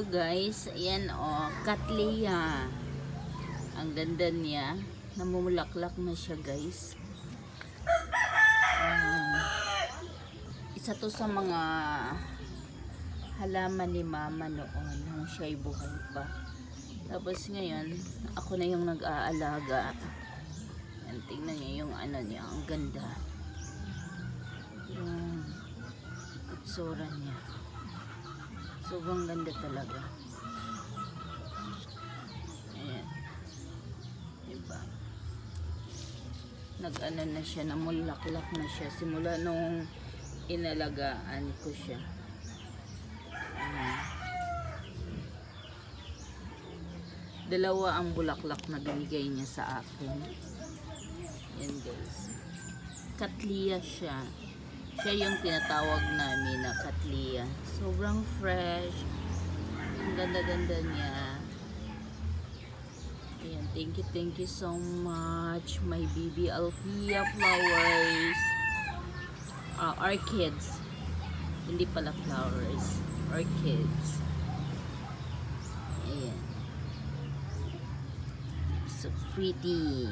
guys, ayan cattleya. Ang ganda niya. Namumulaklak na siya guys. Isa to sa mga halaman ni mama noon nung siya'y buhay pa. Tapos ngayon, ako na yung nag-aalaga. Ayan, tingnan niyo yung ano niya, ang ganda. Yung itsura niya. Sobrang ganda talaga. Ayan. Diba? Nag-ano na siya, namulaklak na siya. Simula nung inalagaan ko siya. Ayan. Dalawa ang bulaklak na binigay niya sa akin. Ayan guys. Cattleya siya. Siya yung tinatawag namin na cattleya. Sobrang fresh. Ang ganda-ganda niya. Ayan, thank you so much. My baby althea flowers. Orchids. Hindi pala flowers. Orchids. Ayan. So pretty.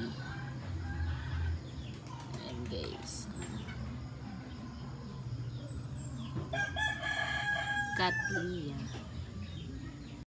Ayan guys. Cattleya.